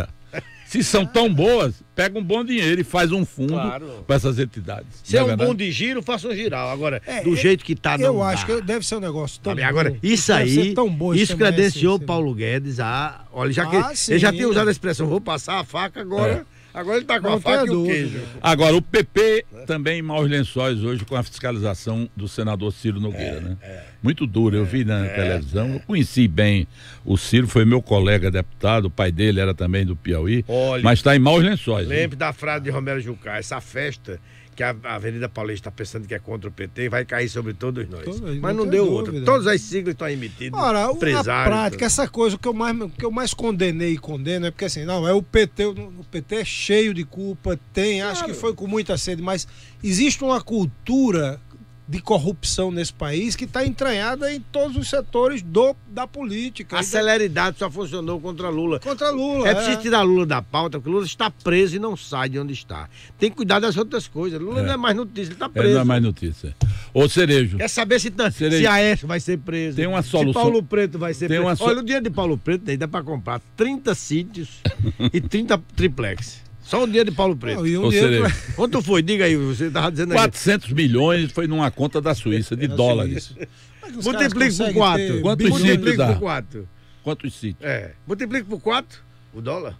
Se são tão boas, pega um bom dinheiro e faz um fundo Claro. para essas entidades. Se é Não um verdade? bom de giro, faça um giral. Agora, É, do jeito que tá, não Eu dá. acho que deve ser um negócio tão Sabe? bom. Agora, isso deve aí, ser tão bom, isso merece credenciou ser- Paulo Guedes a... Olha, já que Ah, ele já sim. tinha usado a expressão, vou passar a faca, agora ele tá com Não a faca e tenha o dúvida. queijo. Agora, o PP também em maus lençóis hoje com a fiscalização do senador Ciro Nogueira, né? Muito duro, eu vi na televisão, eu conheci bem o Ciro, foi meu colega deputado, o pai dele era também do Piauí, Olha, mas está em maus lençóis. lembre da frase de Romero Jucá, essa festa que a Avenida Paulista está pensando que é contra o PT, vai cair sobre todos nós. Todos, Mas não não tem deu dúvida. outra. Todas as siglas estão emitidas. Ora, na empresários, prática, essa coisa que eu mais condenei e condeno é porque assim, não, é o PT, o PT é cheio de culpa, acho que foi com muita sede, mas existe uma cultura de corrupção nesse país que está entranhada em todos os setores da política. A celeridade só funcionou contra Lula. Contra Lula. É preciso tirar Lula da pauta, porque Lula está preso e não sai de onde está. Tem que cuidar das outras coisas. Lula não é mais notícia, ele está preso. Não é mais notícia. Ô Cerejo, Quer saber se Cerejo. Aécio vai ser preso? Tem uma Se solução. Paulo Preto vai ser Tem uma preso? Olha, o dia de Paulo Preto aí dá para comprar 30 sítios e 30 triplex. Só o dia de Paulo Preto. Não, e um Ô, dia Cerejo. Quanto foi? Diga aí, você estava dizendo aí. 400 milhões foi numa conta da Suíça de dólares. Multiplique por 4. Quantos sítios Multiplique dá? por 4. Quantos sítios? Multiplique por 4 o dólar.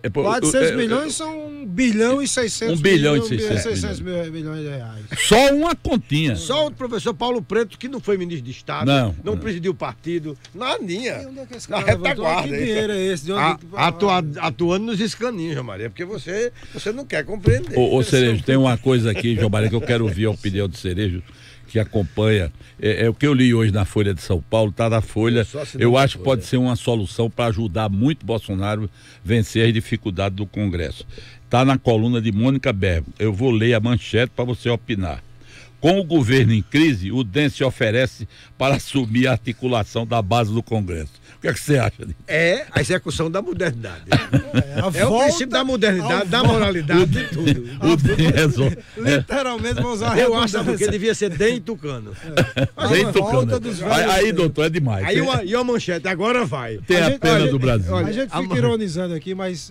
400 milhões são 1 bilhão e 600 1 bilhão e 600 milhões de reais. Só uma continha. Só o professor Paulo Preto, que não foi ministro de Estado, Não. presidiu o partido, nadinha. E onde é que esse Na cara levantou? retaguarda. Que dinheiro é esse? De onde... Atuando nos escaninhos, João Maria, porque você não quer compreender. Ô Cerejo, tem uma coisa aqui, João Maria, que eu quero ouvir a opinião do Cerejo, que acompanha. É o que eu li hoje na Folha de São Paulo, tá na Folha. Eu acho que pode ser uma solução para ajudar muito Bolsonaro a vencer as dificuldades do Congresso. Tá na coluna de Mônica Bergo. Eu vou ler a manchete para você opinar. Com o governo em crise, o DEM se oferece para assumir a articulação da base do Congresso. O que é que você acha disso? É a execução da modernidade. a É o volta princípio da modernidade, da moralidade, de tudo. O DEM resolve. Literalmente vão usar a Eu acho redundância. que devia ser DEM e Tucano. Vem a tocando. volta dos velhos Aí, tempos. doutor, é demais. E a manchete, agora vai. Tem a pena do Brasil. A gente fica ironizando aqui, mas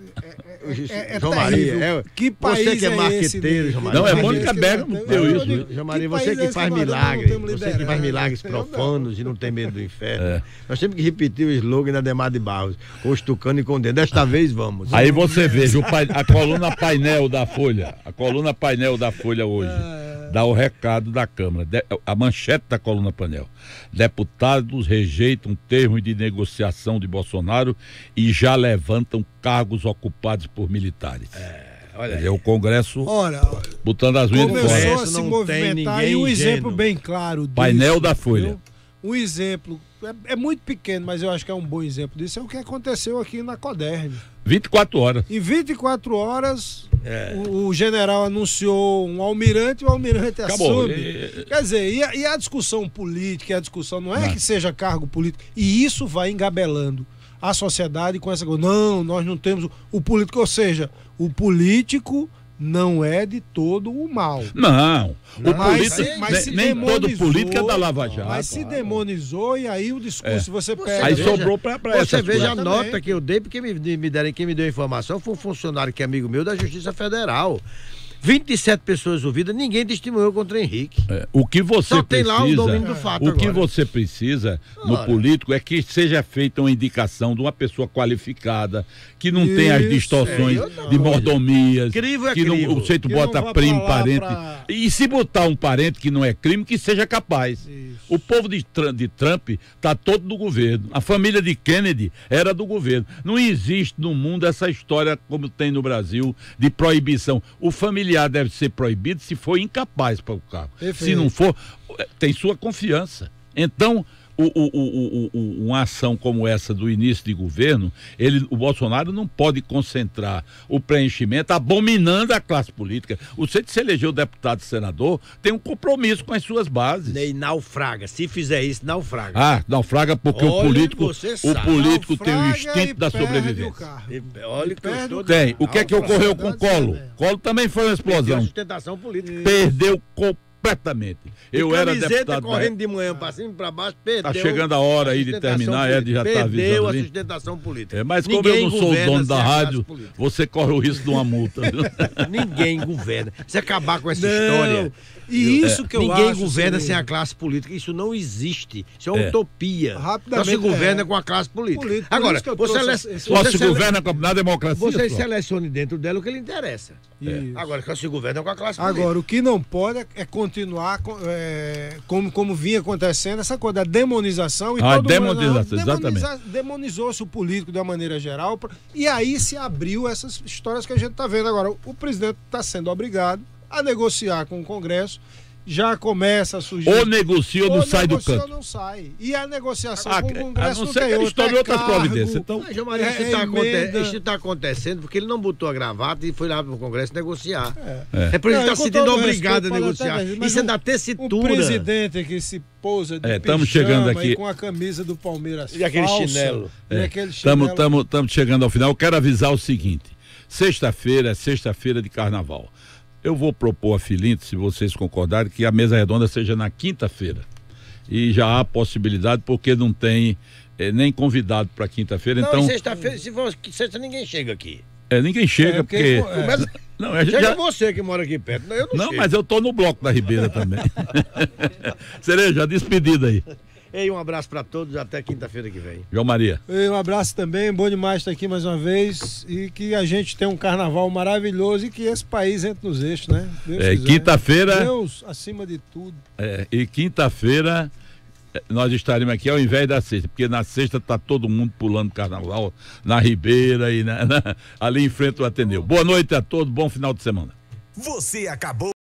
é João terrível. Maria, Que país você que é esse, marqueteiro, né? João Maria. Não, é Que Mônica país Bergo que deu não- isso. eu João Maria, país você é que esse faz nós não milagres, temos você que faz liderança? milagres Eu não. profanos e não tem medo do inferno. Nós temos que repetir o slogan da Ademar de Barros, os tucano e condeno. Desta vez vamos. Aí você veja a coluna painel da Folha. A coluna painel da Folha hoje dá o recado da Câmara. A manchete da coluna painel. Deputados rejeitam termos de negociação de Bolsonaro e já levantam cargos ocupados por militares. Olha Quer aí. dizer, o Congresso Ora, botando as unhas de começou fora. a Congresso se não tem movimentar ninguém e um exemplo ingênuo. bem claro disso. Painel da Folha. Viu? Um exemplo, é muito pequeno, mas eu acho que é um bom exemplo disso, é o que aconteceu aqui na Coderne. 24 horas. Em 24 horas, o general anunciou um almirante e o almirante Acabou. assume. Quer dizer, e a discussão política, a discussão não é que seja cargo político, e isso vai engabelando. a sociedade com essa coisa. Não, nós não temos o político, ou seja, o político não é de todo o mal. Não, o político, se nem todo demonizou, político é da Lava Jato. Mas se demonizou e aí o discurso você pega. Aí sobrou para Você essas veja a coisas. nota que eu dei, porque quem me deu a informação foi um funcionário que é amigo meu da Justiça Federal. 27 pessoas ouvidas, ninguém testemunhou contra Henrique. O que você Só tem precisa, lá o domínio do fato o que agora. você precisa no Ora. político é que seja feita uma indicação de uma pessoa qualificada, que não tenha as distorções de mordomias, Crivo é que crivo. o jeito Que bota não vá primo, pra lá parente. pra- E se botar um parente que não é crime, que seja capaz. Isso. O povo de Trump está todo do governo. A família de Kennedy era do governo. Não existe no mundo essa história como tem no Brasil de proibição. O familiar deve ser proibido se for incapaz para o cargo. Perfeito. Se não for, tem sua confiança. Então, uma ação como essa do início de governo, o Bolsonaro não pode concentrar o preenchimento abominando a classe política. Você que se elegeu deputado e senador tem um compromisso com as suas bases. E naufraga. Se fizer isso, naufraga. Naufraga porque Olha, o político você sabe. tem o Naufraga instinto e da perde o sobrevivência. carro. Olha que eu Perde estou... o Tem. O que é que ocorreu com o Naufraga Collor? mesmo. Collor também foi uma Perdeu a explosão. sustentação política. Perdeu completamente. Eu era Camiseta deputado. correndo de manhã pra cima e pra baixo, perdeu. Tá chegando a hora aí de sustentação terminar, política. Ed já tá Perdeu avisando a ali. sustentação política. Mas como Ninguém eu não sou o governa dono da sem a classe rádio, política. você corre o risco de uma multa. Viu? Ninguém governa. Se acabar com essa Não. história. E isso que eu Ninguém acho, governa Cirilo, sem a classe política. Isso não existe. Isso é uma É. utopia. Rapidamente, Só se governa é. com a classe política. Por Agora, isso que eu você, trouxe esse- Só se sele- governa na democracia. você só. selecione dentro dela o que lhe interessa. Isso. Agora, só se governa com a classe política. Agora, o que não pode é continuar como vinha acontecendo, essa coisa da demonização. E Ah, todo mundo, demonização, exatamente. Demonizou-se o político de uma maneira geral. E aí se abriu essas histórias que a gente está vendo agora. O presidente está sendo obrigado a negociar com o Congresso. Já começa a surgir. Ou negocia ou não sai do negocia ou canto. não sai. E a negociação Ah, com o a Congresso não não ser tem que ele outra, tome outras cargo. providências. Então, Mas, João Maria, emenda. isso está acontecendo porque ele não botou a gravata e foi lá para o Congresso negociar. É. É por isso que Não, está com se todo sentindo respeito, obrigado a pode negociar. até mesmo, mas Isso é da O tessitura. presidente que se pousa de estamos pijama chegando aqui. e com a camisa do Palmeiras E aquele falsa, chinelo. E aquele chinelo. Estamos chegando ao final. Eu quero avisar o seguinte: sexta-feira é sexta-feira de carnaval. Eu vou propor a Filinto, se vocês concordarem, que a mesa redonda seja na quinta-feira. E já há possibilidade, porque não tem nem convidado para quinta-feira. Não, Então, sexta-feira, se for sexta, ninguém chega aqui. ninguém chega, porque. Começa- Não, a gente Chega já... você que mora aqui perto. Eu não, Não, chego. mas eu tô no bloco da Ribeira também. Cereja, despedida aí. Ei, um abraço para todos, até quinta-feira que vem. João Maria. Um abraço também, bom demais estar aqui mais uma vez e que a gente tenha um carnaval maravilhoso e que esse país entre nos eixos, né? Deus quiser. Quinta-feira. Deus acima de tudo. E quinta-feira nós estaremos aqui ao invés da sexta, porque na sexta tá todo mundo pulando carnaval na Ribeira e ali em frente ao Ateneu. Boa noite a todos, bom final de semana. Você acabou